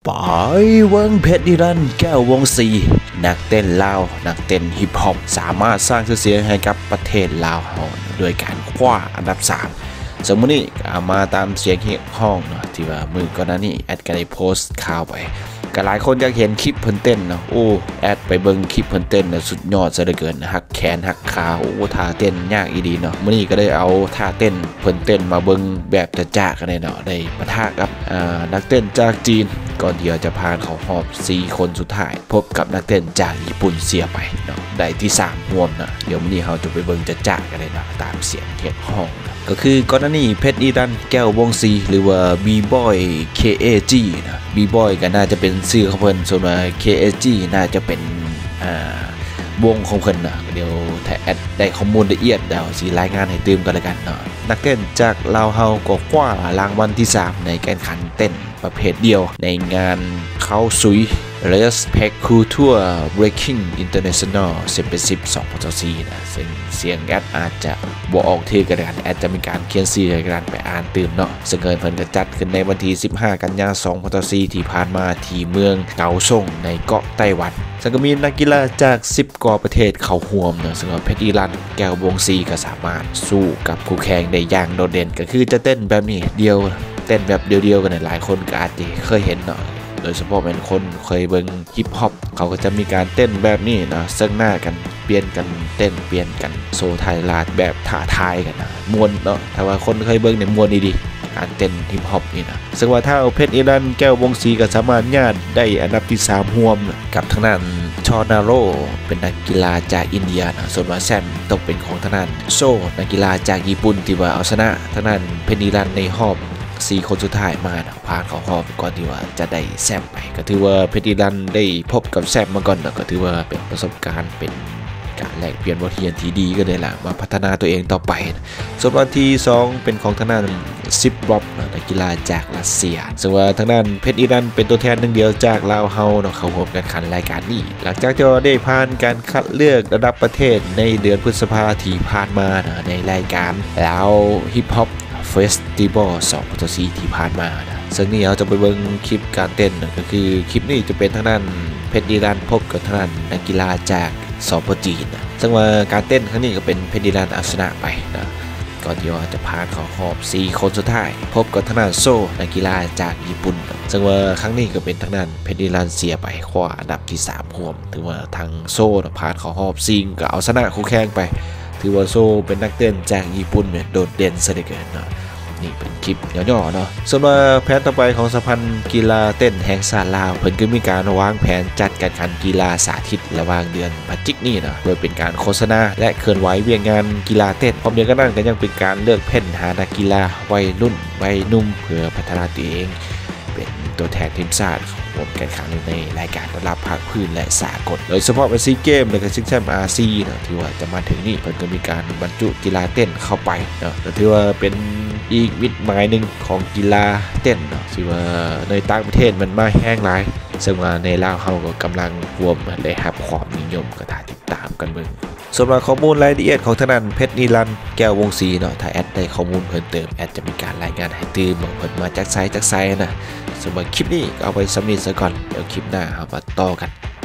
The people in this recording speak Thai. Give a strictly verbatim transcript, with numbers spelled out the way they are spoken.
ปอยเวิงเพชรนิรันดร์แก้ววงศรีนักเต้นลาวนักเต้นฮิปฮอปสามารถสร้างชื่อเสียงให้กับประเทศลาวโดยการคว้าอันดับสามสมมุตินี่เอามาตามเสียงเฮียห้องเนาะที่ว่ามือก่อนหน้านี้แอดก็ได้โพสต์ข่าวไปก็หลายคนอยากเห็นคลิปเพิ่นเต้นเนาะโอ้แอดไปเบิ่งคลิปเพิ่นเต้นนะสุดยอดซะเหลือเกินหักแขนหักขาโอ้ท่าเต้นยากอีดีเนาะมื้อนี้ก็ได้เอาท่าเต้นเพิ่นเต้นมาเบิ่งแบบจะๆกันเลยเนาะได้ปะทะกับอ่านักเต้นจากจีนก่อนที่จะผ่านเข้ารอบสี่คนสุดท้ายพบกับนักเต้นจากญี่ปุ่นเสียไปเนาะได้ที่สามร่วมเนาะเดี๋ยวมื้อนี้เราจะไปเบิ่งจะๆกันเลยเนาะตามเสียงเฮียห้องก็คือก่อนหน้านี้เพชรนิรันดร์แก้ววงศรีหรือว่า B-Boy เค เอ จี นะ B-Boy ก็น่าจะเป็นชื่อของเพิ่นส่วนว่า เค เอ จี น่าจะเป็นอ่าวงของเพิ่นนะเดี๋ยวถ้าแอดได้ข้อมูลละเอียดเดี๋ยวสิรายงานให้ตื่มกันแล้วกันเนาะนักเต้นจากลาวเฮาก็คว้ารางวัลที่สามในการแข่งขันเต้นประเภทเดียวในงานเขาซุย Respect Culture Breaking International สิบเป็นสิบ สองพันยี่สิบสี่นะซึ่งเสียงแอดอาจจะบ่ออกชื่อกันกันแอดจะมีการเขียนชื่อกันไปอ่านตื่มเนาะซึ่งเกิดเพิ่นจะจัดขึ้นในวันที่สิบห้ากันยายนสองพันยี่สิบสี่ที่ผ่านมาที่เมืองเกาซ่งในเกาะไต้หวันซึ่งก็มีนักกีฬาจากสิบกว่าประเทศเข้าร่วมเนาะซึ่งเพชรนิรันดร์แก้ววงศรีก็สามารถสู้กับคู่แข่งได้อย่างโดดเด่นก็คือจะเต้นแบบนี้เดียวเต้นแบบเดียวๆกันหลายคนก็อาจจะเคยเห็นเนาะโดยเฉพาะเป็นคนเคยเบิ่งฮิปฮอปเขาก็จะมีการเต้นแบบนี้นะซึ่งหน้ากันเปลี่ยนกันเต้นเปลี่ยนกันโซไทยลาดแบบท้าทายกันนะมวนเนาะถ้าว่าคนเคยเบิ่งเนี่ยมวนดีๆการเต้นฮิปฮอปนี่นะซึ่งว่าถ้าเอาเพชรนิรันดร์แก้ววงศรีก็สามารถญาติได้อันดับที่สามร่วมกับทางด้านชอนาโรเป็นนักกีฬาจากอินเดียนะส่วนว่าแซมตกเป็นของทางด้านโซนักกีฬาจากญี่ปุ่นที่ว่าเอาชนะทางด้านเพชรนิรันดร์ในรอบสี่คนสุดท้ายมานะผ่านเข้ารอบก่อนที่ว่าจะได้แซมไปก็ถือว่าเพชรนิรันดร์ได้พบกับแซมมาก่อนนะก็ถือว่าเป็นประสบการณ์เป็นการแลกเปลี่ยนบทเรียนที่ดีก็เลยล่ะมาพัฒนาตัวเองต่อไปส่วนวันที่สองเป็นของทางด้านซิปร็อบนักกีฬาจากรัสเซียซึ่งว่าทางด้านเพชรนิรันดร์เป็นตัวแทนหนึ่งเดียวจากลาวเฮาเนาะเข้าร่วมการแข่งขันรายการนี้หลังจากที่ได้ผ่านการคัดเลือกระดับประเทศในเดือนพฤษภาคมที่ผ่านมาในรายการลาวฮิปฮอปเฟสติวัลสองพันยี่สิบสี่ที่ผ่านมานะซึ่งนี่เราจะไปเบิ่งคลิปการเต้นก็คือคลิปนี้จะเป็นทางด้านเพชรนิรันดร์พบกับทางด้านนักกีฬาจากสปจีนนะซึ่งว่าการเต้นครั้งนี้ก็เป็นเพชรนิรันดร์เอาชนะไปนะก่อนที่ว่าจะผ่านเข้ารอบสี่คนสุดท้ายพบกับทางด้านโซนักกีฬาจากญี่ปุ่นนะซึ่งว่าครั้งนี้ก็เป็นทางด้านเพชรนิรันดร์เสียไปคว้าอันดับที่สามร่วมถือว่าทางโซนะผ่านเข้ารอบสี่ก็เอาชนะคู่แข่งไปถือว่าโซเป็นนักเต้นจากญี่ปุ่นเนี่ยโดดเด่นซะเหลือเกินเนาะนี่เป็นคลิปย่อๆเนาะส่วนว่าแผนต่อไปของสหพันธ์กีฬาเต้นแห่งชาติลาวเพิ่นก็มีการวางแผนจัดการแข่งขันกีฬาสาธิตระหว่างเดือนพฤศจิกายนนี้เนาะโดยเป็นการโฆษณาและเคลื่อนไหวเวียงงานกีฬาเต้นพร้อมเดียวกันนั้นก็ยังเป็นการเลือกเพ่นหานักกีฬาวัยรุ่นวัยหนุ่มเพื่อพัฒนาตัวเองเป็นตัวแทนทีมชาติร่วมการแข่งขันในรายการระดับภาคพื้นและสากลโดยเฉพาะเป็นซีเกมและก็ชิงแชมป์อาเซียนที่ว่าจะมาถึงนี่เพิ่นก็มีการบรรจุกีฬาเต้นเข้าไปเนาะถือว่าเป็นอีกมิตรหมายหนึ่งของกีฬาเต้นเนาะที่ว่าในต่างประเทศมันมาแห้งหลายซึ่งว่าในลาวเฮาก็กำลังรวมได้รับความนิยมก็ถ้าติดตามกันเบิ่งสำหรับข้อมูลรายละเอียดของทางด้านเพชรนิรันดร์แก้ววงศรีเนาะถ้าแอดได้ข้อมูลเพิ่มเติมแอดจะมีการรายงานให้ตื่นบอกเพิ่นมาจากไซต์จากไซต์นะสำหรับคลิปนี้ก็เอาไว้สำนิทซะก่อนเดี๋ยวคลิปหน้าเอามาต่อกัน